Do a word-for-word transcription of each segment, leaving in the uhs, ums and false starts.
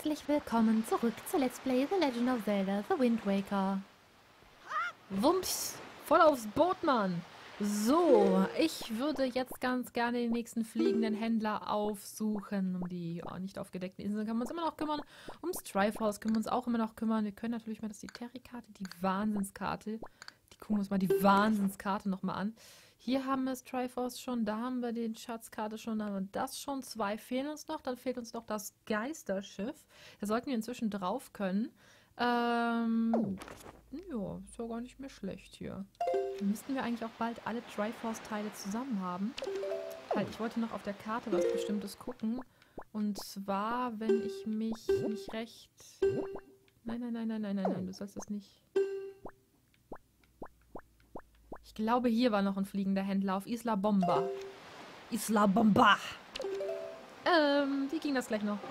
Herzlich willkommen zurück zu Let's Play The Legend of Zelda The Wind Waker. Wumps, voll aufs Boot, Mann. So, ich würde jetzt ganz gerne den nächsten fliegenden Händler aufsuchen. Um die oh, nicht aufgedeckten Inseln können wir uns immer noch kümmern. Ums Triforce können wir uns auch immer noch kümmern. Wir können natürlich mal das die Terry-Karte, die Wahnsinnskarte. Die gucken wir uns mal die Wahnsinnskarte nochmal an. Hier haben wir das Triforce schon, da haben wir die Schatzkarte schon, da haben wir das schon. Zwei fehlen uns noch, dann fehlt uns noch das Geisterschiff. Da sollten wir inzwischen drauf können. Ähm, ja, ist ja gar nicht mehr schlecht hier. Dann müssten wir eigentlich auch bald alle Triforce-Teile zusammen haben. Halt, ich wollte noch auf der Karte was Bestimmtes gucken. Und zwar, wenn ich mich nicht recht... Nein, nein, nein, nein, nein, nein, nein, du sollst das nicht... Ich glaube, hier war noch ein fliegender Händler auf Isla Bomba. Isla Bomba! Ähm, wie ging das gleich noch?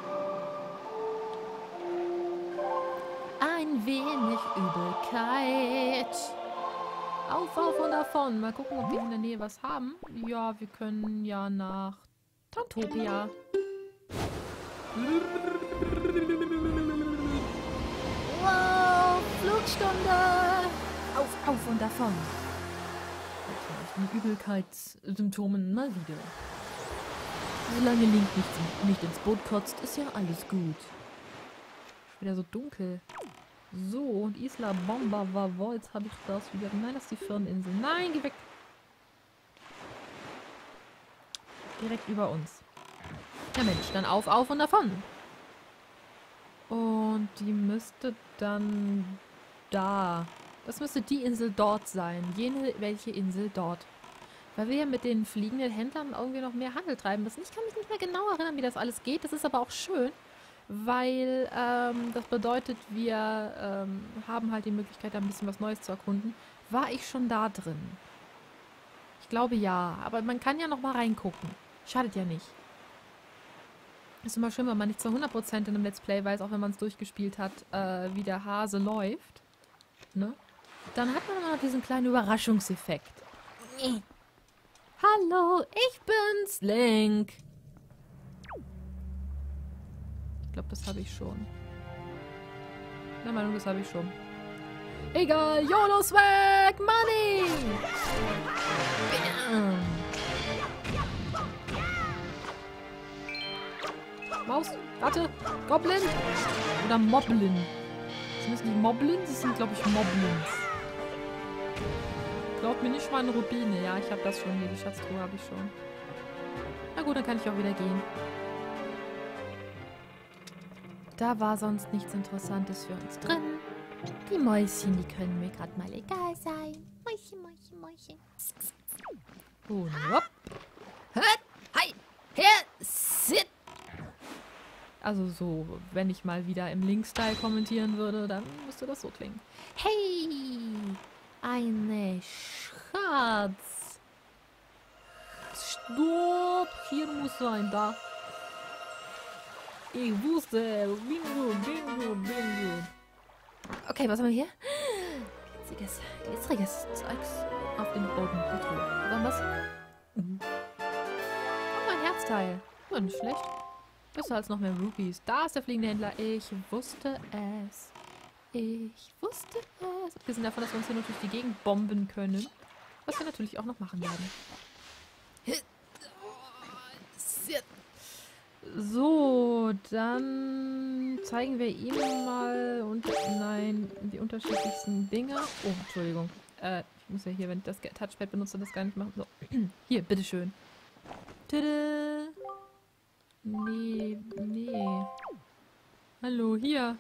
Ein wenig Übelkeit. Auf, auf und davon. Mal gucken, ob wir in der Nähe was haben. Ja, wir können ja nach Tantopia. Wow, Flugstunde! Auf, auf und davon. Die Übelkeitssymptomen mal wieder. Solange Link nicht, nicht ins Boot kotzt, ist ja alles gut. Ist wieder so dunkel. So, und Isla Bomba war wo? Jetzt habe ich das wieder. Nein, das ist die Firninsel. Nein, geh weg. Direkt über uns. Ja Mensch, dann auf, auf und davon. Und die müsste dann da... Das müsste die Insel dort sein. Jene, welche Insel dort. Weil wir ja mit den fliegenden Händlern irgendwie noch mehr Handel treiben müssen. Ich kann mich nicht mehr genau erinnern, wie das alles geht. Das ist aber auch schön, weil ähm, das bedeutet, wir ähm, haben halt die Möglichkeit, da ein bisschen was Neues zu erkunden. War ich schon da drin? Ich glaube ja, aber man kann ja noch mal reingucken. Schadet ja nicht. Ist immer schön, wenn man nicht zu hundert Prozent in einem Let's Play weiß, auch wenn man es durchgespielt hat, äh, wie der Hase läuft. Ne? Dann hat man immer noch diesen kleinen Überraschungseffekt. Hallo, ich bin's, Link. Ich glaube, das habe ich schon. Der Meinung, das habe ich schon. Egal, YOLO's weg, Money! Bam. Maus, warte, Goblin oder Moblin? Das sind nicht Moblins, das sind, glaube ich, Moblins. Glaubt mir nicht mal eine Rubine. Ja, ich habe das schon hier. Die Schatztruhe habe ich schon. Na gut, dann kann ich auch wieder gehen. Da war sonst nichts Interessantes für uns drin. Die Mäuschen, die können mir gerade mal egal sein. Mäuschen, Mäuschen, Mäuschen. Und hopp. Hi, her, sit. Also so, wenn ich mal wieder im Link-Style kommentieren würde, dann müsste das so klingen. Hey, eine Schatz. Stopp, hier muss sein, da. Ich wusste, bingo, bingo, bingo. Okay, was haben wir hier? Glitziges, glitzeriges Zeugs auf dem Boden der Truhe. War was? Mhm. Oh, ein Herzteil. War nicht schlecht. Besser als noch mehr Rupees. Da ist der fliegende Händler. Ich wusste es. Ich wusste es. Abgesehen davon, dass wir uns hier natürlich die Gegend bomben können. Was wir natürlich auch noch machen werden. So, dann zeigen wir ihm mal und nein, die unterschiedlichsten Dinge. Oh, Entschuldigung. Äh, ich muss ja hier, wenn ich das Touchpad benutze, das gar nicht machen. So, hier, bitteschön. Tada! Nee, nee. Hallo, hier.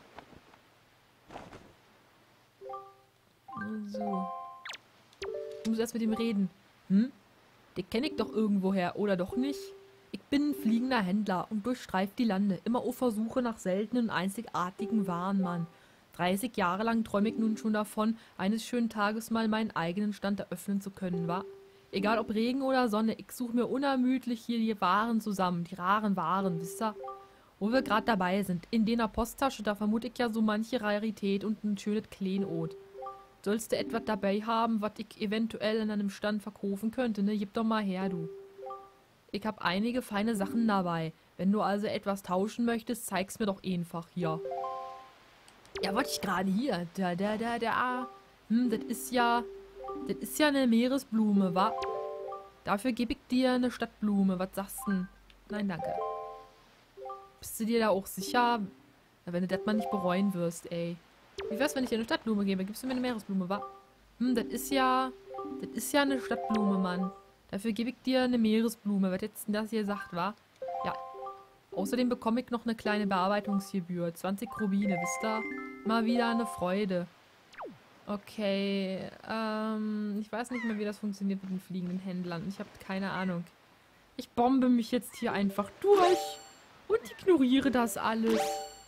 So. Ich muss erst mit ihm reden. Hm? Den kenne ich doch irgendwoher, oder doch nicht? Ich bin ein fliegender Händler und durchstreife die Lande. Immer auf Versuche nach seltenen und einzigartigen Waren, Mann. dreißig Jahre lang träume ich nun schon davon, eines schönen Tages mal meinen eigenen Stand eröffnen zu können, wa? Egal ob Regen oder Sonne, ich suche mir unermüdlich hier die Waren zusammen, die raren Waren, wisst ihr? Wo wir gerade dabei sind, in der Posttasche, da vermute ich ja so manche Rarität und ein schönes Kleinod. Sollst du etwas dabei haben, was ich eventuell in einem Stand verkaufen könnte, ne? Gib doch mal her, du. Ich hab einige feine Sachen dabei. Wenn du also etwas tauschen möchtest, zeig's mir doch einfach hier. Ja, wollte ich gerade hier. Da, da, da, da. Hm, das ist ja... Das ist ja eine Meeresblume, wa? Dafür gebe ich dir eine Stadtblume. Was sagst du denn? Nein, danke. Bist du dir da auch sicher? Ja, wenn du das mal nicht bereuen wirst, ey. Wie wär's, wenn ich dir eine Stadtblume gebe? Gibst du mir eine Meeresblume, wa? Hm, das ist ja... Das ist ja eine Stadtblume, Mann. Dafür gebe ich dir eine Meeresblume. Was jetzt denn das hier sagt, wa? Ja. Außerdem bekomme ich noch eine kleine Bearbeitungsgebühr. zwanzig Rubine, wisst ihr? Mal wieder eine Freude. Okay, ähm, ich weiß nicht mehr, wie das funktioniert mit den fliegenden Händlern. Ich habe keine Ahnung. Ich bombe mich jetzt hier einfach durch und ignoriere das alles.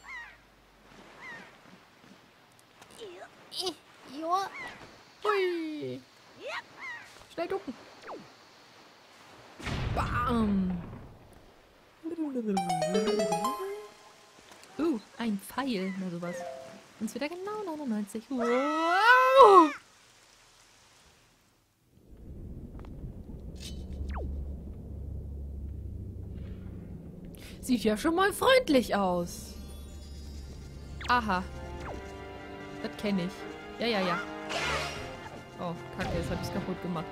Hui. Schnell ducken. Bam. Uh, ein Pfeil. Na sowas. Und es wieder genau neunundneunzig. Wow. Sieht ja schon mal freundlich aus. Aha. Das kenne ich. Ja, ja, ja. Oh, kacke, jetzt habe ich es kaputt gemacht.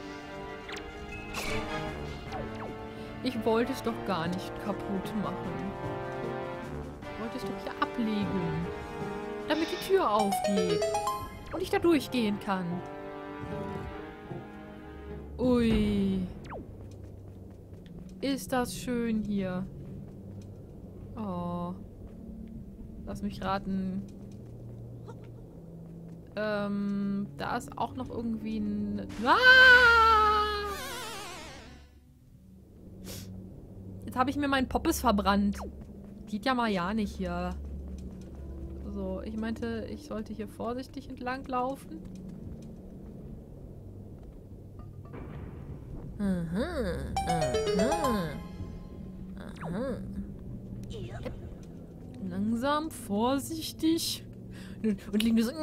Ich wollte es doch gar nicht kaputt machen. Ich wollte es doch hier ablegen. Damit die Tür aufgeht. Und ich da durchgehen kann. Ui. Ist das schön hier. Oh. Lass mich raten. Ähm, da ist auch noch irgendwie ein... Ah! Jetzt habe ich mir meinen Poppes verbrannt. Geht ja mal ja nicht hier. So, ich meinte, ich sollte hier vorsichtig entlang laufen. Aha, aha, aha. Langsam, vorsichtig. Und liegen so.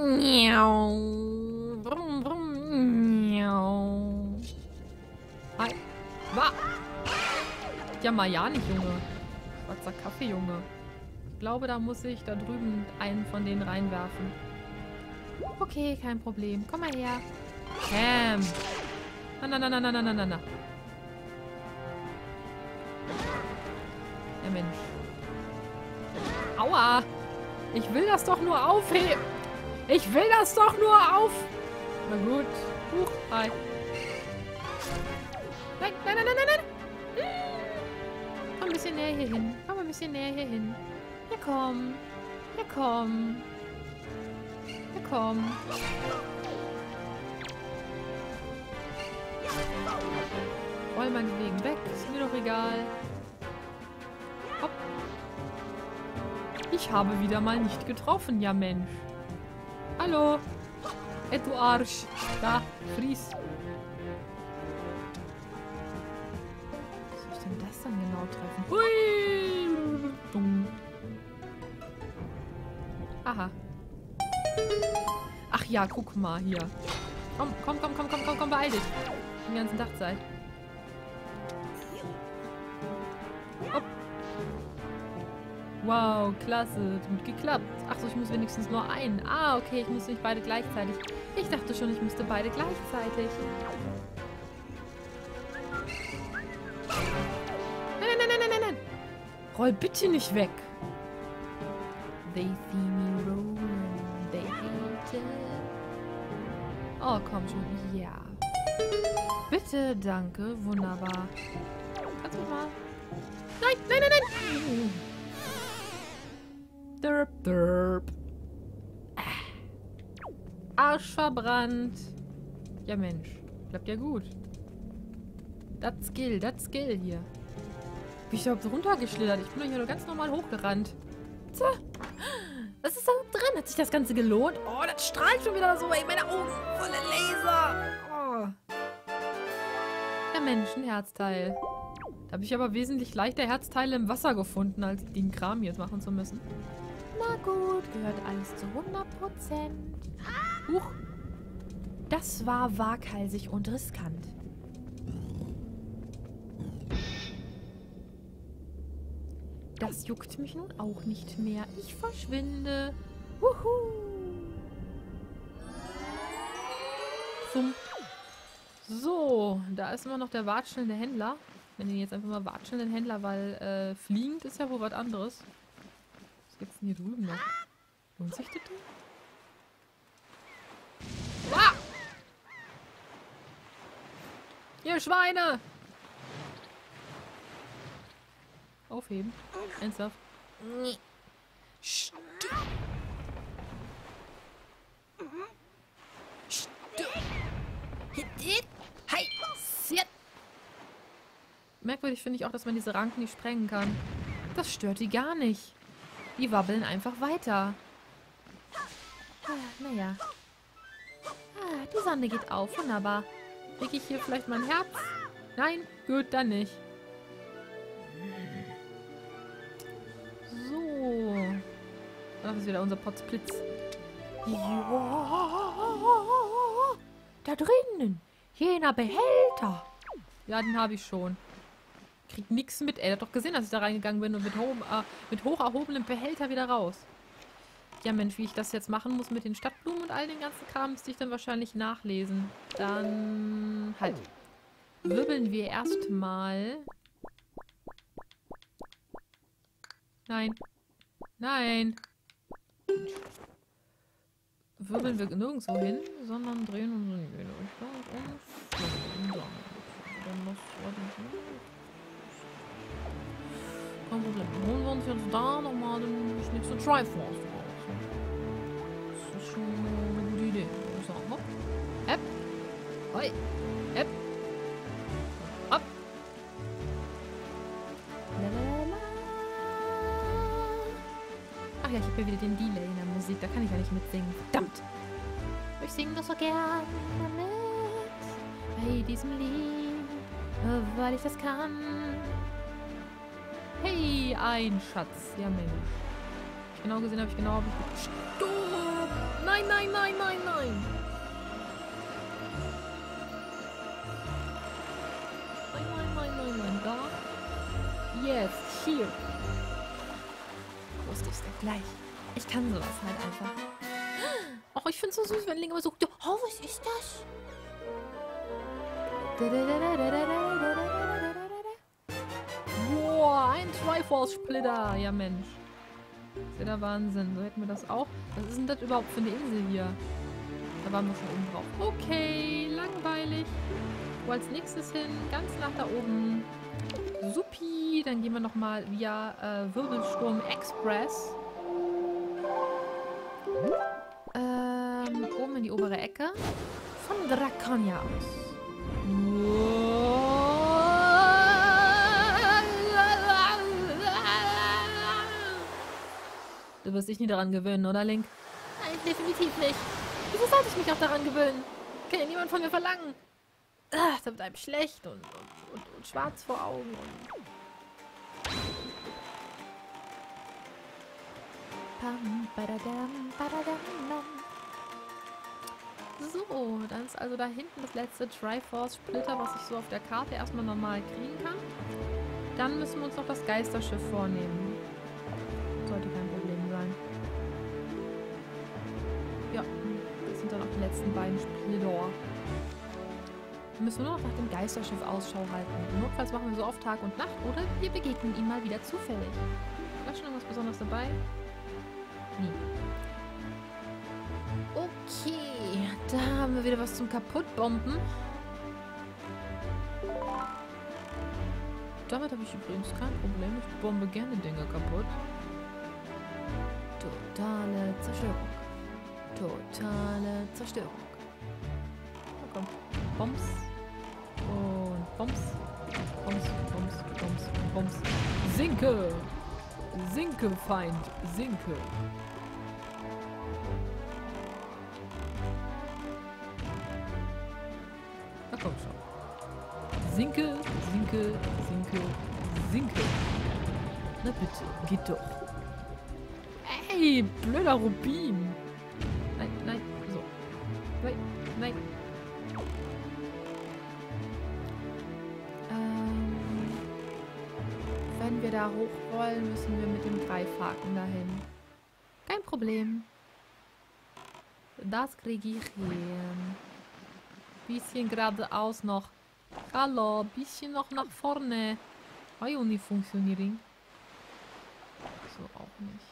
Hi. Wa. Ja, mal ja nicht, Junge. Schwarzer Kaffee, Junge. Ich glaube, da muss ich da drüben einen von denen reinwerfen. Okay, kein Problem. Komm mal her. Cam. Na, na, na, na, na, na, na, na, na. Ja, Mensch. Aua. Ich will das doch nur aufheben. Ich will das doch nur auf... Na gut. Huch, hi. Nein, nein, nein, nein, nein, nein. Komm ein bisschen näher hier hin. Komm ein bisschen näher hier hin. Ja, komm. Ja, komm. Ja, komm. Roll meinetwegen weg. Ist mir doch egal. Hopp. Ich habe wieder mal nicht getroffen, ja Mensch. Hallo. Ey, du Arsch. Da, Fries. Was soll ich denn das dann genau treffen? Hui. Dumm. Aha. Ach ja, guck mal hier. Komm, komm, komm, komm, komm, komm, komm, beeil dich. Den ganzen Tag Zeit. Hopp. Wow, klasse. Gut geklappt. Achso, ich muss wenigstens nur einen. Ah, okay, ich muss nicht beide gleichzeitig. Ich dachte schon, ich müsste beide gleichzeitig. Nein, nein, nein, nein, nein, nein. Roll bitte nicht weg. They see me rolling. They hate it. Oh, komm schon. Ja. Bitte, danke. Wunderbar. Kannst du mal... Nein, nein, nein, nein. Derp, derp. Arsch verbrannt. Ja, Mensch. Klappt ja gut. Das Skill, das Skill hier. Wie ich überhaupt runtergeschlittert? Ich bin doch hier nur ganz normal hochgerannt. Tja. Was ist da drin? Hat sich das Ganze gelohnt? Oh, das strahlt schon wieder so. Ey, meine Augen voller Laser. Oh. Ja, Mensch, ein Herzteil. Da habe ich aber wesentlich leichter Herzteile im Wasser gefunden, als den Kram jetzt machen zu müssen. Na gut, gehört alles zu hundert Prozent. Huch. Das war waghalsig und riskant. das juckt mich nun auch nicht mehr. Ich verschwinde. Wuhu. Zum. So, da ist immer noch der watschelnde Händler. Ich nenne ihn jetzt einfach mal watschelnden Händler, weil äh, fliegend ist ja wohl was anderes. Was gibt's denn hier drüben noch? Lohnt sich das denn? Ah! Ihr Schweine! Aufheben. Ernsthaft. Nee. Stopp. Stopp. Hi. Sit. Merkwürdig finde ich auch, dass man diese Ranken nicht sprengen kann. Das stört die gar nicht. Die wabbeln einfach weiter. Ah, naja. Ah, die Sonne geht auf. Wunderbar. Kriege ich hier vielleicht mein Herz? Nein? Gut, dann nicht. So. Das ist wieder unser Potzblitz. Da drinnen. Jener Behälter. Ja, den habe ich schon. Krieg nix mit. Ey, der hat doch gesehen, dass ich da reingegangen bin und mit, hoch, äh, mit hoch erhobenem Behälter wieder raus. Ja, Mensch, wie ich das jetzt machen muss mit den Stadtblumen und all den ganzen Kram, müsste ich dann wahrscheinlich nachlesen. Dann halt. Wirbeln wir erstmal. Nein. Nein. Wirbeln wir nirgendwo hin, sondern drehen uns in jede Richtung und schwimmen. Dann muss kein Problem. Dann holen wir uns jetzt da nochmal den nächsten Triforce raus. Das ist schon eine gute Idee. So, hopp. App. Hoi. App. Hopp. Lalalala. Ach ja, ich habe hier wieder den Delay in der Musik. Da kann ich ja nicht mitsingen. Verdammt. Ich singe das so gerne mit. Bei diesem Lied. Weil ich das kann. Hey, ein Schatz. Ja, Mensch. Genau gesehen habe ich genau... Hab ich Stopp! Nein, nein, nein, nein, nein! Nein, nein, nein, nein, nein. Da. Jetzt, hier. Wusste ich es denn gleich. Ich kann sowas halt einfach. Oh, ich finde es so süß, wenn Link immer so... Oh, was ist das? Boah, ein Triforce-Splitter. Ja, Mensch. Das ist ja der Wahnsinn. So hätten wir das auch. Was ist denn das überhaupt für eine Insel hier? Da waren wir schon oben drauf. Okay, langweilig. Wo als nächstes hin? Ganz nach da oben. Supi. Dann gehen wir nochmal via äh, Wirbelsturm Express. Ähm, oben in die obere Ecke. Von Draconia aus. Du wirst dich nie daran gewöhnen, oder, Link? Nein, definitiv nicht. Wieso sollte ich mich auch daran gewöhnen? Kann ja niemand von mir verlangen. Ach, da wird einem schlecht und, und, und, und schwarz vor Augen. Und Pam, badadam, badadam. So, dann ist also da hinten das letzte Triforce-Splitter, was ich so auf der Karte erstmal normal kriegen kann. Dann müssen wir uns noch das Geisterschiff vornehmen. Sollte kein Problem sein. Ja, das sind dann auch die letzten beiden Splitter. Müssen wir nur noch nach dem Geisterschiff Ausschau halten. Notfalls machen wir so oft Tag und Nacht oder wir begegnen ihm mal wieder zufällig. Ist schon irgendwas Besonderes dabei? Nie. Okay, da haben wir wieder was zum Kaputtbomben. Damit habe ich übrigens kein Problem. Ich bombe gerne Dinge kaputt. Totale Zerstörung. Totale Zerstörung. Na komm. Bombs. Und Bombs. Bombs, Bombs, Bombs, Bombs. Sinke! Sinke, Feind. Sinke. Na komm schon. Sinke, Sinke, Sinke, Sinke. Na bitte, geht doch. Ey, blöder Rubin. Nein, nein, so. Nein, nein. Ähm, wenn wir da da hoch wollen, müssen wir mit dem Greifhaken dahin. Kein Problem. Das kriege ich hin. Bisschen geradeaus noch. Hallo, bisschen noch nach vorne. Hay auch nicht funktionieren. So auch nicht.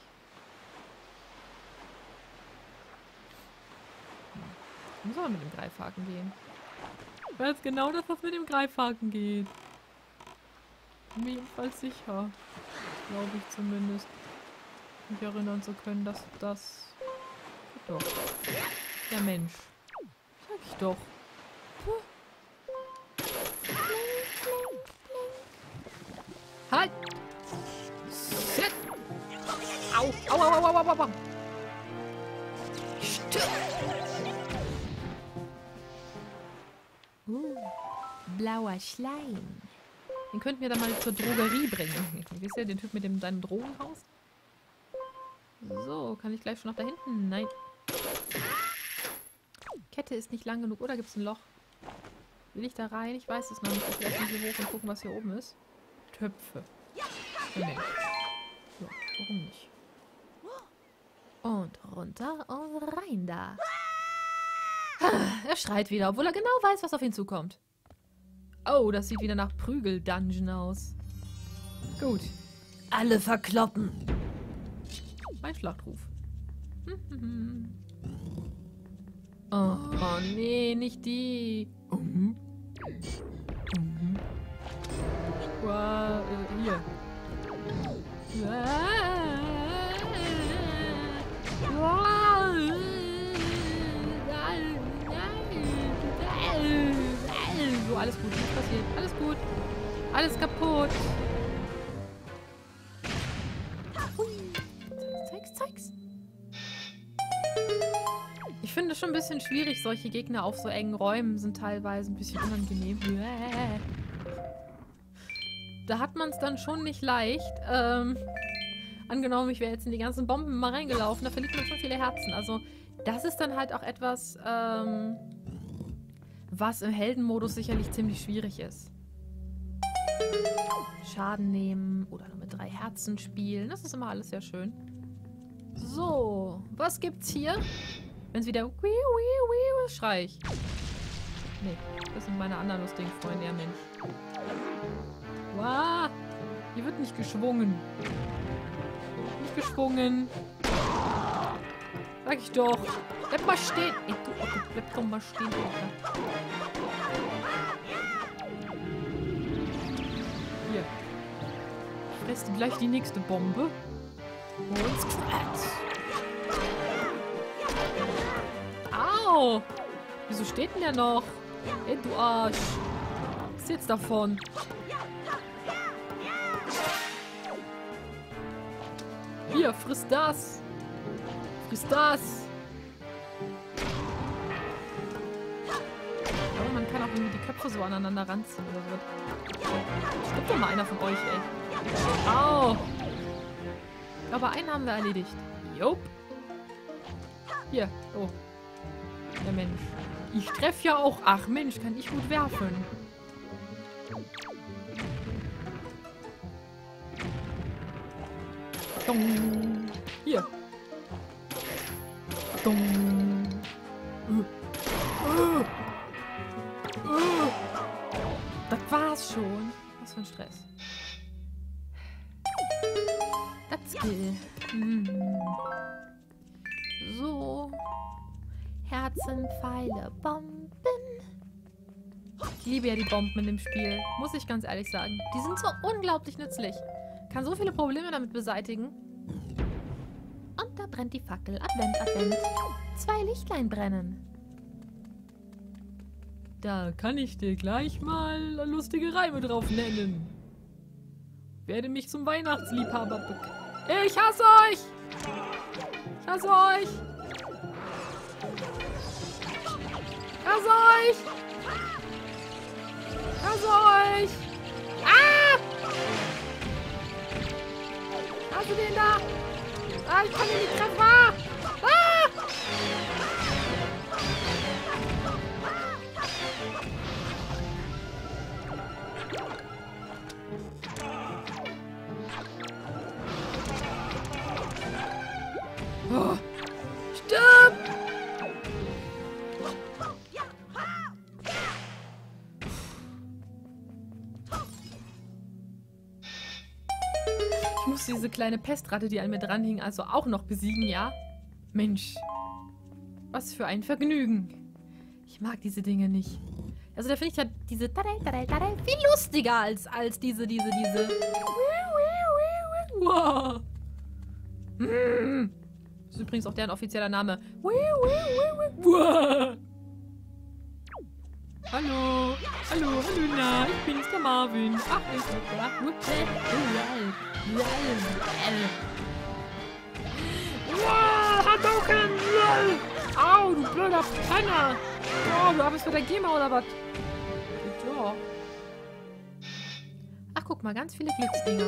Hm. Muss aber mit dem Greifhaken gehen. Ich weiß genau, dass das mit dem Greifhaken geht. Bin mir jedenfalls sicher. Glaube ich zumindest. Mich erinnern zu können, dass das... Doch. Ja Mensch. Sag ich doch. Halt! Sit! Au! Au, au, au, au, au, au! Stirb! Uh, blauer Schleim. Den könnten wir dann mal zur Drogerie bringen. Wisst ihr, den Typ mit dem deinem Drogenhaus? So, kann ich gleich schon nach da hinten? Nein. Kette ist nicht lang genug. Oder gibt es ein Loch? Will ich da rein? Ich weiß es noch nicht. Ich werde mal hier hoch und gucken, was hier oben ist. Töpfe. Nee. Ja, warum nicht? Und runter und rein da. Er schreit wieder, obwohl er genau weiß, was auf ihn zukommt. Oh, das sieht wieder nach Prügel-Dungeon aus. Gut. Alle verkloppen. Mein Schlachtruf. Oh, oh nee, nicht die. Mhm. Mhm. Wow, äh, hier. So, alles gut, nichts passiert. Alles gut. Alles kaputt. Zeig's, zeig's. Ich finde es schon ein bisschen schwierig, solche Gegner auf so engen Räumen sind teilweise ein bisschen unangenehm. Da hat man es dann schon nicht leicht. Ähm, angenommen, ich wäre jetzt in die ganzen Bomben mal reingelaufen, da verliert man schon viele Herzen. Also das ist dann halt auch etwas, ähm, was im Heldenmodus sicherlich ziemlich schwierig ist. Schaden nehmen oder nur mit drei Herzen spielen, das ist immer alles sehr schön. So, was gibt's hier? Wenn es wieder wiu, wiu, wiu, schrei ich. Nee, das sind meine anderen lustigen Freunde, ja Mensch. Wow, hier wird nicht geschwungen. Nicht geschwungen. Sag ich doch. Bleib mal stehen. Ey, du Otto, bleib doch mal stehen, Alter. Hier. Fresst gleich die nächste Bombe. Und Scratch. Au! Wieso steht denn der noch? Ey, du Arsch. Was ist jetzt davon? Hier, friss das. Friss das. Aber man kann auch irgendwie die Köpfe so aneinander ranziehen oder so. Stimmt doch mal einer von euch, ey. Au! Aber einen haben wir erledigt. Jop. Hier. Oh. Der Mensch. Ich treffe ja auch. Ach Mensch, kann ich gut werfen. Dong. Hier. Dong. Uh. Uh. Uh. Das war's schon. Was für ein Stress. Das Skill. Hm. So. Herzen, Pfeile, Bomben. Ich liebe ja die Bomben in dem Spiel. Muss ich ganz ehrlich sagen. Die sind so unglaublich nützlich. Kann so viele Probleme damit beseitigen. Und da brennt die Fackel. Advent, Advent. Zwei Lichtlein brennen. Da kann ich dir gleich mal lustige Reime drauf nennen. Werde mich zum Weihnachtsliebhaber bekennen. Ich hasse euch! Ich hasse euch! Ich hasse euch! Ich hasse euch! Ah! Hast du den da? Ah, ich kann ihn nicht treffen! Ah! Ah! Oh. Stirb! Ich muss diese kleine Pestratte, die an mir dran hing, also auch noch besiegen, ja? Mensch. Was für ein Vergnügen. Ich mag diese Dinge nicht. Also da finde ich ja diese Tadel, Tadel, Tadel viel lustiger als, als diese, diese, diese. Wow. Mm. Das ist übrigens auch deren offizieller Name. Wow. Hallo. Hallo, hallo, na, ich bin's, der Marvin. Ach, ich bin da. Wow, Hadouken! Au, du blöder Penner! Oh, du bist für der GEMA oder was? Ja. Ach, guck mal, ganz viele Glücksdinger.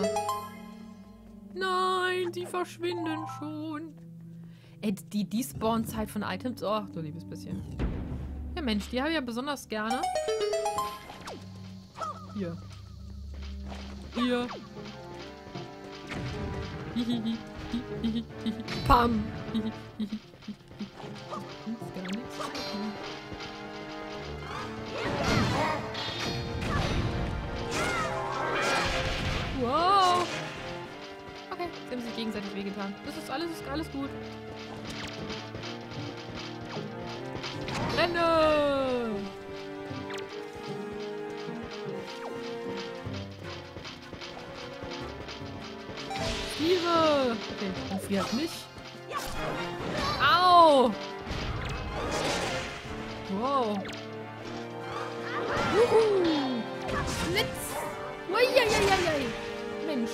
Nein, die verschwinden schon. Ey, die Despawn-Zeit von Items. Oh, du liebes bisschen. Ja, Mensch, die habe ich ja besonders gerne. Hier. Hier. Hihihi. Hihihi. Pam. Hihihi. Ist gar nichts. Wow. Okay, sie haben sich gegenseitig wehgetan. Das ist alles, ist alles gut. Renne! Tiere! Okay, dann friert nicht. Au! Wow. Juhu! Blitz! Uiuiuiui! Mensch.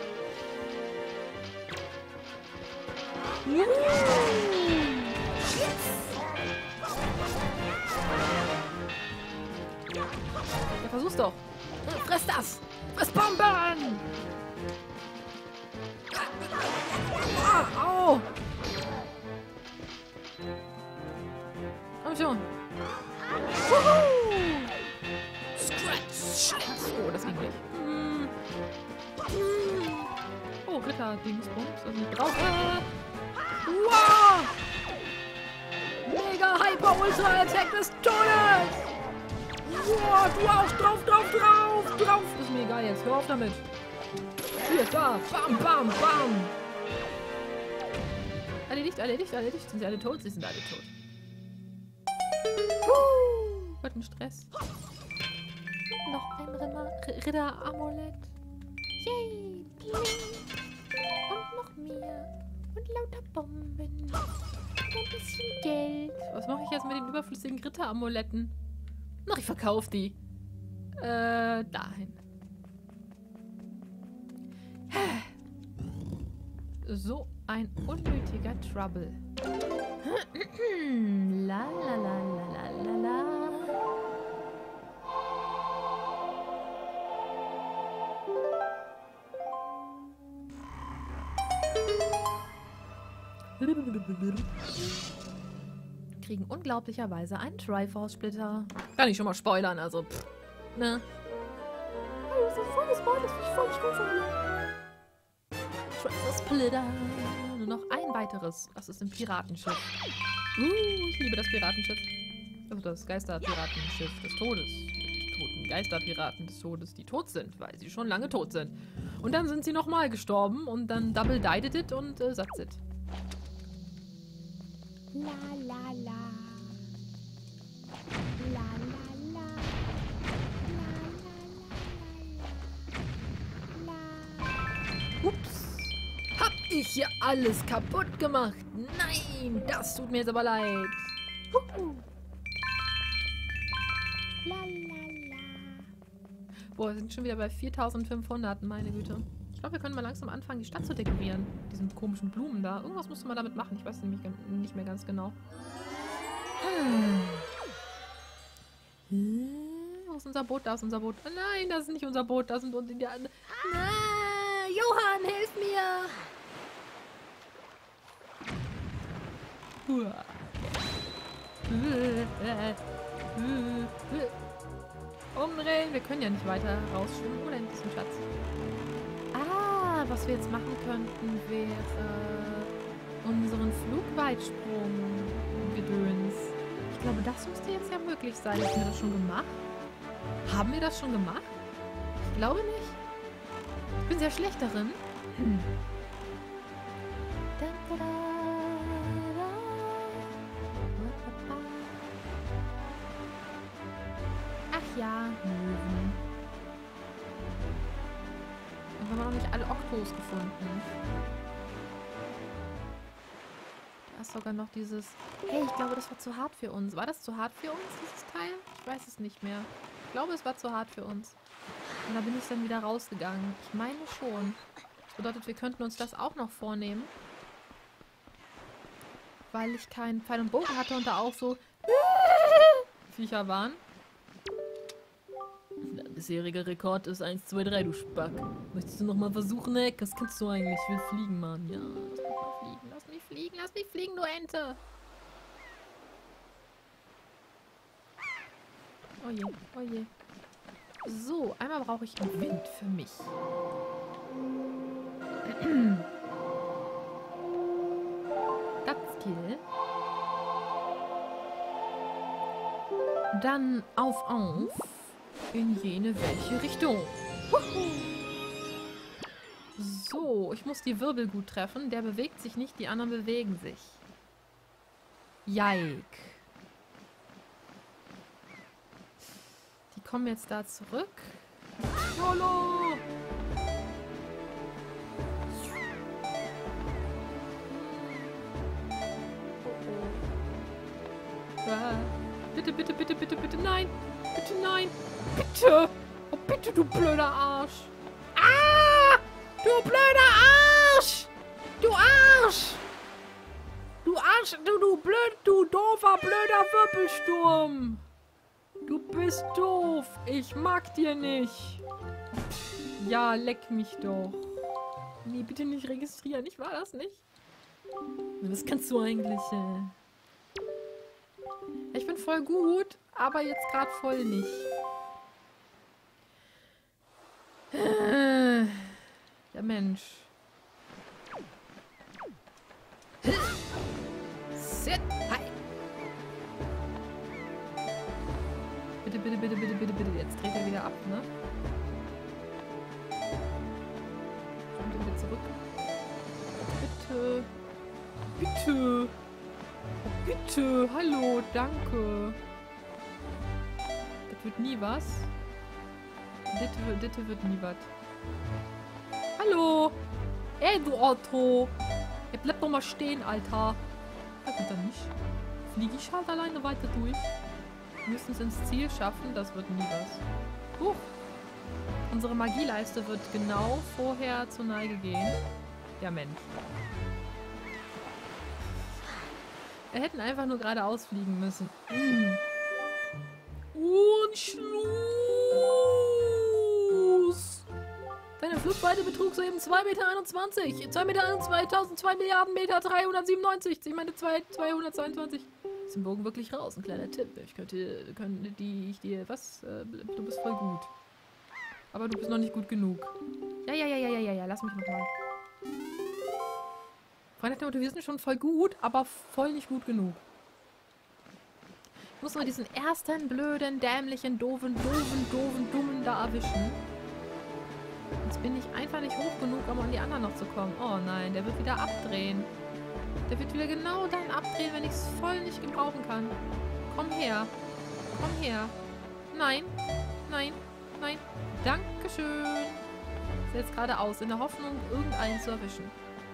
Juhu! Schlitz! Ja, versuch's doch. Friss das! Friss Bomben! Ah, au! Komm schon. Wuhu! Scratch! Oh, das ging nicht. Mm. Mm. Oh, Ritter-Dingsbums. Also eine Brauche. Wow! Mega Hyper Ultra Attack des Todes! Wow, drauf, drauf, drauf, drauf, drauf! Ist mir egal jetzt. Hör auf damit. Hier, da. Bam, bam, bam. Erledigt, erledigt, erledigt. Sind sie alle tot? Sie sind alle tot. Uh, wird ein Stress. Und noch ein Ritter-Amulett. Yay! Bling. Und noch mehr. Und lauter Bomben. Und ein bisschen Geld. Was mache ich jetzt mit den überflüssigen Ritter-Amuletten? Ach, ich verkaufe die. Äh, dahin. So ein unnötiger Trouble. La la la la la la la. Kriegen unglaublicherweise einen Triforce-Splitter. Kann ich schon mal spoilern, also pff, ne? Oh, das ist voll gespoilert, das finde ich voll nicht gut von mir. Triforce-Splitter. Nur noch ein weiteres. Das ist ein Piratenschiff. Uh, ich liebe das Piratenschiff. Also das Geisterpiratenschiff des Todes. Die toten Geisterpiraten des Todes, die tot sind, weil sie schon lange tot sind. Und dann sind sie nochmal gestorben und dann double-died it und äh, that's it. La la la. La la la. La la la. Ups. Hab ich hier alles kaputt gemacht? Nein, das tut mir jetzt aber leid. Huhu. La la la. Boah, wir sind schon wieder bei viertausendfünfhundert, meine Güte. Ich glaube, wir können mal langsam anfangen, die Stadt zu dekorieren. Diesen komischen Blumen da. Irgendwas musste man damit machen. Ich weiß nämlich nicht mehr ganz genau. Hm. Wo ist unser Boot? Da ist unser Boot. Oh nein, das ist nicht unser Boot. Das sind unsere... Nein, Johann, hilf mir! Umdrehen. Wir können ja nicht weiter rausschwimmen. Oder in diesem Schatz. Ah, was wir jetzt machen könnten, wäre unseren Flugweitsprung-Gedöns. Ich glaube, das müsste jetzt ja möglich sein. Haben wir das schon gemacht? Haben wir das schon gemacht? Ich glaube nicht. Ich bin sehr schlecht darin. Hm. Ach ja, Möwen. Und wir haben noch nicht alle Oktos gefunden. Da ist sogar noch dieses... Hey, ich glaube, das war zu hart für uns. War das zu hart für uns, dieses Teil? Ich weiß es nicht mehr. Ich glaube, es war zu hart für uns. Und da bin ich dann wieder rausgegangen. Ich meine schon. Das bedeutet, wir könnten uns das auch noch vornehmen. Weil ich keinen Pfeil und Bogen hatte und da auch so Viecher waren. Der bisherige Rekord ist eins, zwei, drei, du Spack. Möchtest du nochmal versuchen, Eck? Was kannst du eigentlich? Ich will fliegen, Mann. Ja, lass mich mal fliegen. Lass mich fliegen. Lass mich fliegen, du Ente. Oh je, oh je. So, einmal brauche ich einen Wind für mich. Das Skill. Dann auf, auf. In jene welche Richtung. So, ich muss die Wirbel gut treffen. Der bewegt sich nicht, die anderen bewegen sich. Yike. Die kommen jetzt da zurück. YOLO! Bitte, bitte, bitte, bitte, bitte, nein! Bitte, nein! Bitte! Oh, bitte, du blöder Arsch! Ah! Du blöder Arsch! Du Arsch! Du Arsch! Du, du blöd, du doofer, blöder Wirbelsturm! Du bist doof! Ich mag dir nicht! Ja, leck mich doch! Nee, bitte nicht registrieren, ich war das nicht. Was kannst du eigentlich? Äh Ich bin voll gut, aber jetzt gerade voll nicht. Ja, Mensch. Sit. Hi. Bitte, bitte, bitte, bitte, bitte, bitte. Jetzt dreht er wieder ab, ne? Kommt er wieder zurück. Bitte. Bitte. Bitte, hallo, danke. Das wird nie was. Ditte, Ditte wird nie was. Hallo! Ey, du Auto! Ja, bleib doch mal stehen, Alter. Das wird dann nicht. Fliege ich halt alleine weiter durch. Wir müssen es ins Ziel schaffen, das wird nie was. Huch! Unsere Magieleiste wird genau vorher zur Neige gehen. Ja, Mensch. Wir hätten einfach nur geradeaus fliegen müssen. Mm. Und Schluss! Deine Flugweite betrug soeben zwei Meter einundzwanzig. zwei Meter einundzwanzig, zwei Milliarden Meter dreihundertsiebenundneunzig. Ich meine zweihundertzweiundzwanzig. Ist im Bogen wirklich raus. Ein kleiner Tipp. Ich könnte, könnte die, ich dir, was? Du bist voll gut. Aber du bist noch nicht gut genug. Ja, ja, ja, ja, ja, ja, ja. Lass mich nochmal. Freunde, wir sind schon voll gut, aber voll nicht gut genug. Ich muss nur diesen ersten blöden, dämlichen, doofen, doofen, doofen, dummen da erwischen. Jetzt bin ich einfach nicht hoch genug, um an die anderen noch zu kommen. Oh nein, der wird wieder abdrehen. Der wird wieder genau dann abdrehen, wenn ich es voll nicht gebrauchen kann. Komm her. Komm her. Nein. Nein. Nein. Dankeschön. Ist jetzt geradeaus, in der Hoffnung, irgendeinen zu erwischen.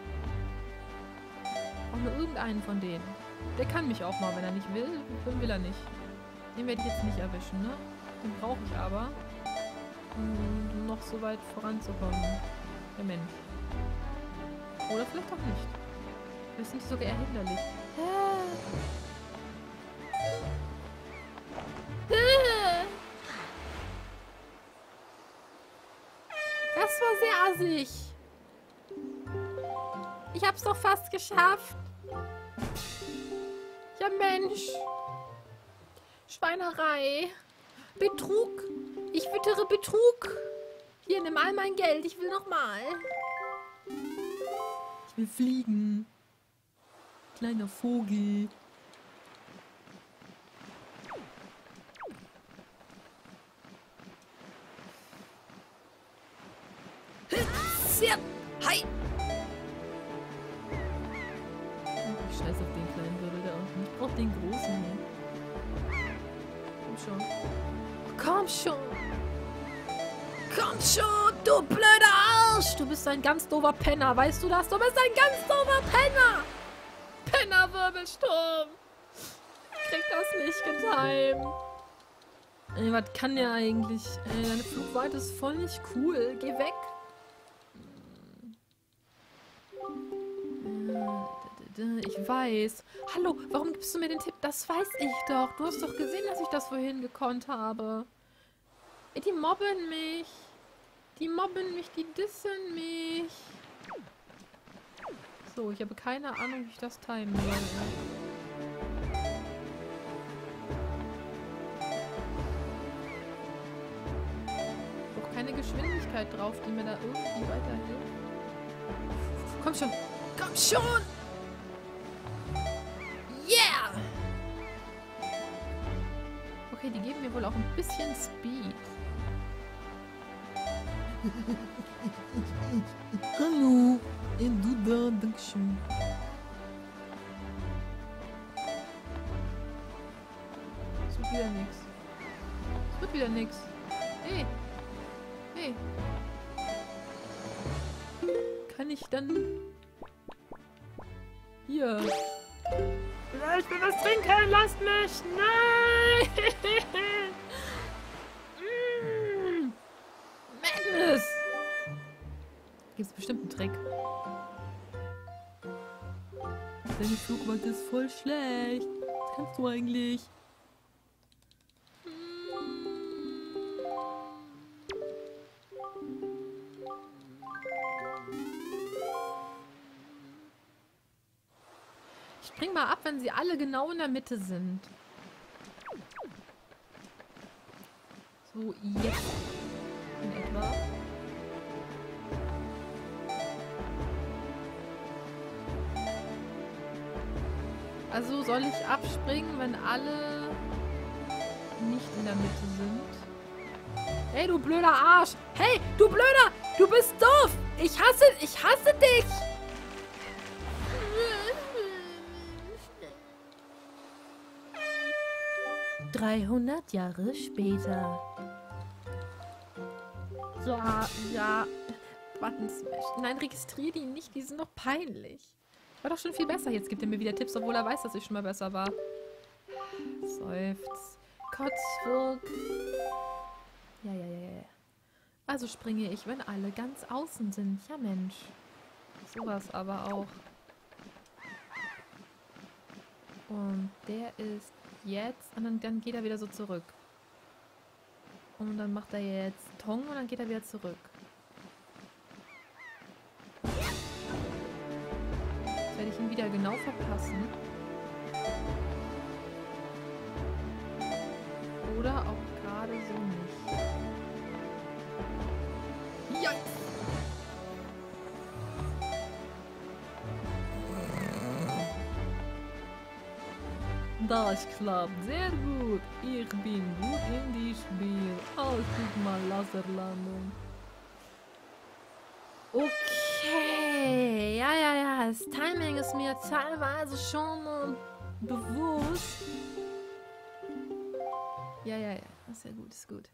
Auch nur irgendeinen von denen. Der kann mich auch mal, wenn er nicht will. Dann will er nicht. Den werde ich jetzt nicht erwischen, ne? Den brauche ich aber, um noch so weit voranzukommen. Der Mensch. Oder vielleicht auch nicht. Vielleicht sind die sogar eher hinderlich. Das war sehr assig. Ich hab's doch fast geschafft. Ja, Mensch. Schweinerei. Betrug. Ich wittere Betrug. Hier, nimm all mein Geld. Ich will noch mal. Ich will fliegen. kleiner Vogel. Hi! Ich scheiß auf den kleinen Wirbel da unten. Ich brauch den großen hier. Komm schon. Komm schon! Komm schon, du blöder Arsch! Du bist ein ganz doofer Penner, weißt du das? Du bist ein ganz doofer Penner! Penner-Wirbelsturm! Ich krieg das nicht getimt. Ey, was kann der eigentlich? Ey, deine Flugweite ist voll nicht cool. Geh weg! Ich weiß. Hallo, warum gibst du mir den Tipp? Das weiß ich doch. Du hast doch gesehen, dass ich das vorhin gekonnt habe. Ey, die mobben mich. Die mobben mich, die dissen mich. So, ich habe keine Ahnung, wie ich das timen soll. Ich brauche keine Geschwindigkeit drauf, die mir da irgendwie weiterhilft. Komm schon. Komm schon! Yeah! Okay, die geben mir wohl auch ein bisschen Speed. Hallo, ey, du da, dankeschön. Es wird wieder nix. Es wird wieder nix. Hey! Hey! Kann ich dann... Hier. Ich will was trinken, lasst mich! Nein! mm. Madness! Gibt's bestimmt einen Trick. Deine Flugweite ist voll schlecht. Was kannst du eigentlich? Spring mal ab, wenn sie alle genau in der Mitte sind. So, jetzt. In etwa. Also soll ich abspringen, wenn alle nicht in der Mitte sind? Hey, du blöder Arsch! Hey, du blöder! Du bist doof! Ich hasse, ich hasse dich! dreihundert Jahre später. Ja, ja. Button Smash. Nein, registriere die nicht, die sind doch peinlich. War doch schon viel besser. Jetzt gibt er mir wieder Tipps, obwohl er weiß, dass ich schon mal besser war. Seufz. Kotzwirk. Ja, ja, ja, ja. Also springe ich, wenn alle ganz außen sind. Ja, Mensch. Sowas aber auch. Und der ist jetzt... Und dann, dann geht er wieder so zurück. Und dann macht er jetzt Tong und dann geht er wieder zurück. Jetzt werde ich ihn wieder genau verpassen. Oder auch gerade so nicht. Ja! Das klappt sehr gut. Ich bin gut in die Spiel. Oh, guck mal, Laserlandung. Okay. Ja, ja, ja. Das Timing ist mir teilweise schon äh, bewusst. Ja, ja, ja. Das ist ja gut, ist gut.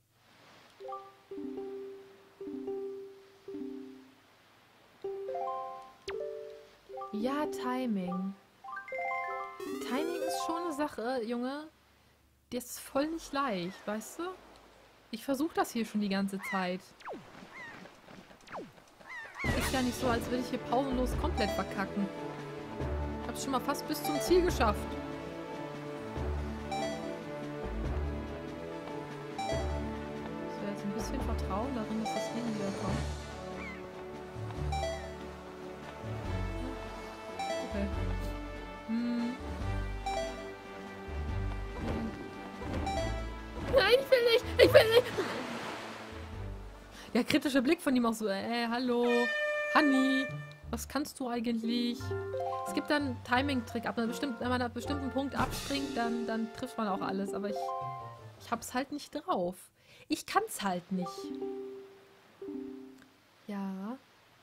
Ja, Timing. Timing ist schon eine Sache, Junge. Die ist voll nicht leicht, weißt du? Ich versuche das hier schon die ganze Zeit. Ist ja nicht so, als würde ich hier pausenlos komplett verkacken. Ich hab's schon mal fast bis zum Ziel geschafft. So, jetzt ein bisschen Vertrauen darin, dass das Ding wieder kommt. Okay. Hm. Nein, ich will nicht! Ich will nicht! Ja, kritischer Blick von ihm auch so. Äh, hallo. Honey, was kannst du eigentlich? Es gibt dann einen Timing-Trick. Ab einer bestimmten, wenn man an einem bestimmten Punkt abspringt, dann, dann trifft man auch alles. Aber ich, ich hab's halt nicht drauf. Ich kann's halt nicht. Ja.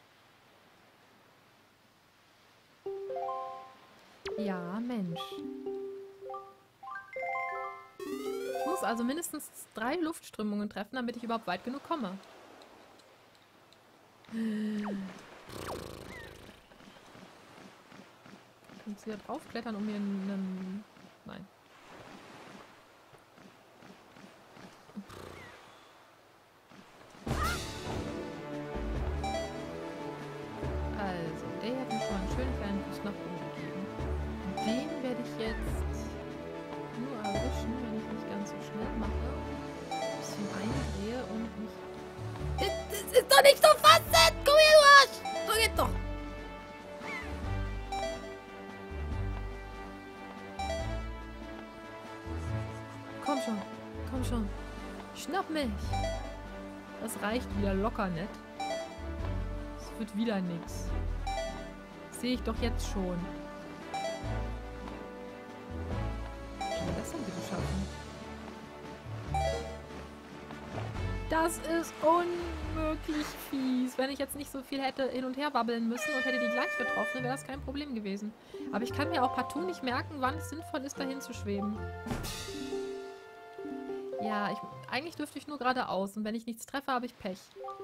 Ja, Mensch. Ich muss also mindestens drei Luftströmungen treffen, damit ich überhaupt weit genug komme. Ich muss hier draufklettern, um mir einen... Nein. Also, der hat mir schon mal einen schönen kleinen Fuß nach oben gegeben. Und den werde ich jetzt nur erwischen, wenn ich nicht ganz so schnell mache. Ein bisschen eindrehe und mich... Das, das ist doch nicht so fassen! Komm her, du Arsch! So geht doch! Komm schon, komm schon. Schnapp mich! Das reicht wieder locker nicht. Es wird wieder nix. Sehe ich doch jetzt schon. Wie soll das denn bitte schaffen? Das ist unmöglich fies. Wenn ich jetzt nicht so viel hätte hin und her wabbeln müssen und hätte die gleich getroffen, wäre das kein Problem gewesen. Aber ich kann mir auch partout nicht merken, wann es sinnvoll ist, dahin zu schweben. Ja, ich, eigentlich dürfte ich nur geradeaus. Und wenn ich nichts treffe, habe ich Pech.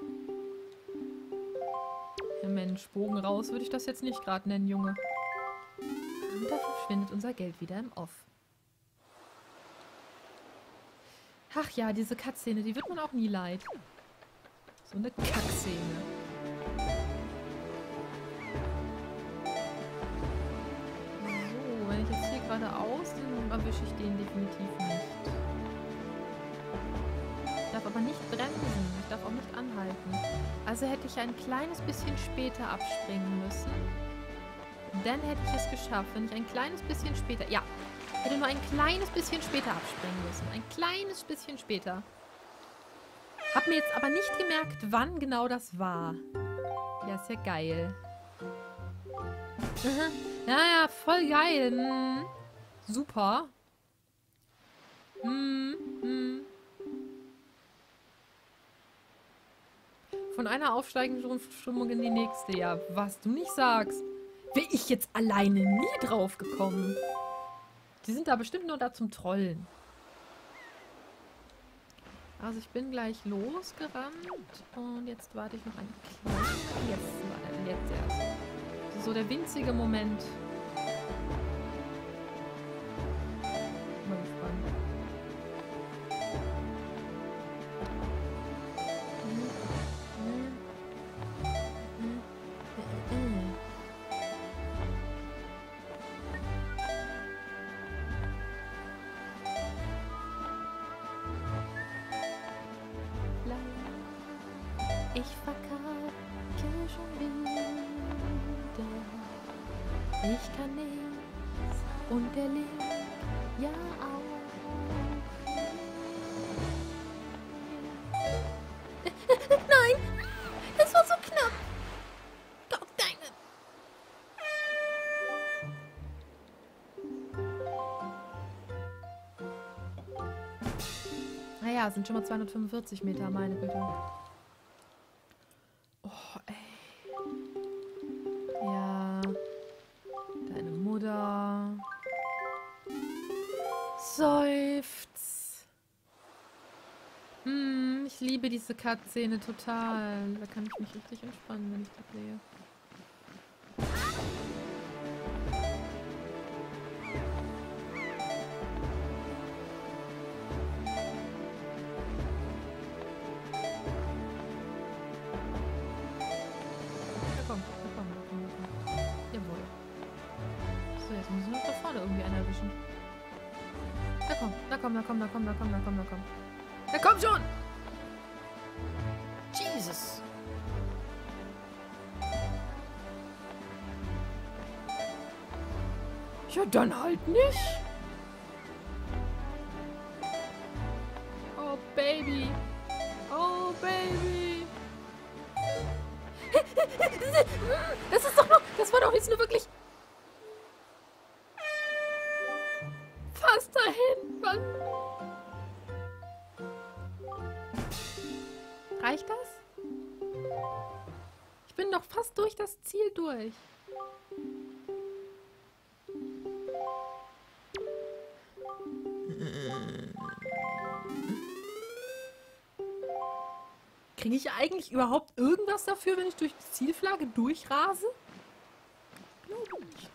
Ja, Mensch, Bogen raus würde ich das jetzt nicht gerade nennen, Junge. Und dafür verschwindet unser Geld wieder im Off. Ach ja, diese Katzszene, die wird man auch nie leid. So eine Kackszene. So, wenn ich jetzt hier geradeaus, dann erwische ich den definitiv nicht. Ich darf aber nicht bremsen. Ich darf auch nicht anhalten. Also hätte ich ein kleines bisschen später abspringen müssen. Dann hätte ich es geschafft. Wenn ich ein kleines bisschen später... Ja, hätte nur ein kleines bisschen später abspringen müssen. Ein kleines bisschen später. Hab mir jetzt aber nicht gemerkt, wann genau das war. Ja, ist ja geil. Ja, ja, voll geil. Hm. Super. Hm, hm. Von einer aufsteigenden Strömung in die nächste. Ja, was du nicht sagst. Wäre ich jetzt alleine nie drauf gekommen. Die sind da bestimmt nur da zum Trollen. Also ich bin gleich losgerannt. Und jetzt warte ich noch einen kleinen... Jetzt, jetzt erst. So der winzige Moment. Mal gespannt. Ich verkacke schon wieder. Ich kann nichts und der Link ja auch. Nein, das war so knapp. Gott dang it. Naja, sind schon mal zweihundertfünfundvierzig Meter, meine Güte. Oh, ey. Ja. Deine Mutter. Seufz. Hm, ich liebe diese Cutscene total. Da kann ich mich richtig entspannen, wenn ich das sehe. Irgendwie einer erwischen. Na komm, na komm, na komm, na komm, na komm, na komm, na komm. Na komm schon! Jesus! Ja, dann halt nicht! Oh, Baby! Oh, Baby! Das ist doch noch... Das war doch jetzt nur wirklich... dahin. Mann. Reicht das? Ich bin doch fast durch das Ziel durch. Kriege ich eigentlich überhaupt irgendwas dafür, wenn ich durch die Zielflagge durchrase? Glaube nicht.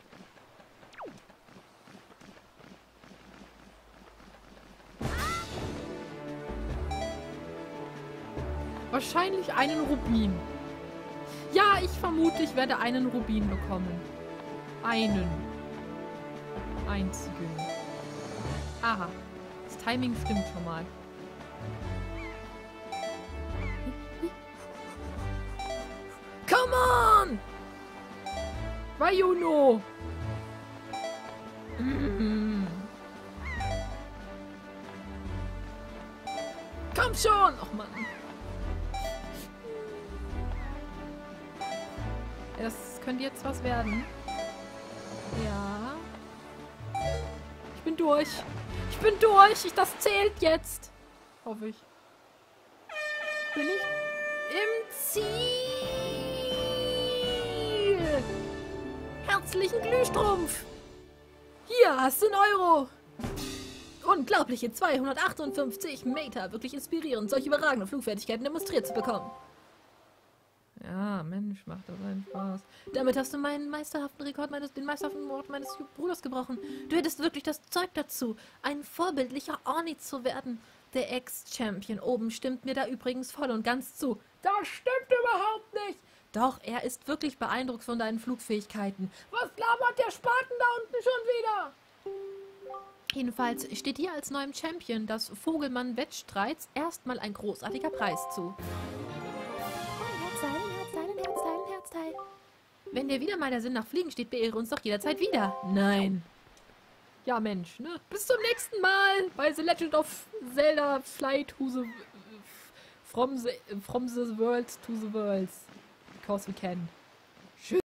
Wahrscheinlich einen Rubin. Ja, ich vermute, ich werde einen Rubin bekommen. Einen. Einzigen. Aha. Das Timing stimmt schon mal. Come on! Bayuno! Mm. Komm schon! Och Mann. Ja, das könnte jetzt was werden. Ja. Ich bin durch. Ich bin durch. Ich, das zählt jetzt. Hoffe ich. Bin ich im Ziel. Herzlichen Glühstrumpf. Hier hast du einen Euro. Unglaubliche zweihundertachtundfünfzig Meter. Wirklich inspirierend, solche überragende Flugfertigkeiten demonstriert zu bekommen. Ja, Mensch, macht das einen Spaß. Damit hast du meinen meisterhaften Rekord, meines, den meisterhaften Rekord meines Bruders gebrochen. Du hättest wirklich das Zeug dazu, ein vorbildlicher Orni zu werden. Der Ex-Champion oben stimmt mir da übrigens voll und ganz zu. Das stimmt überhaupt nicht. Doch, er ist wirklich beeindruckt von deinen Flugfähigkeiten. Was labert der Spaten da unten schon wieder? Jedenfalls steht dir als neuem Champion des Vogelmann-Wettstreits erstmal ein großartiger Preis zu. Wenn dir wieder mal der Sinn nach Fliegen steht, beehre uns doch jederzeit wieder. Nein. Ja, Mensch, ne? Bis zum nächsten Mal bei The Legend of Zelda Flight to the... From the, from the Worlds to the Worlds. Because we can.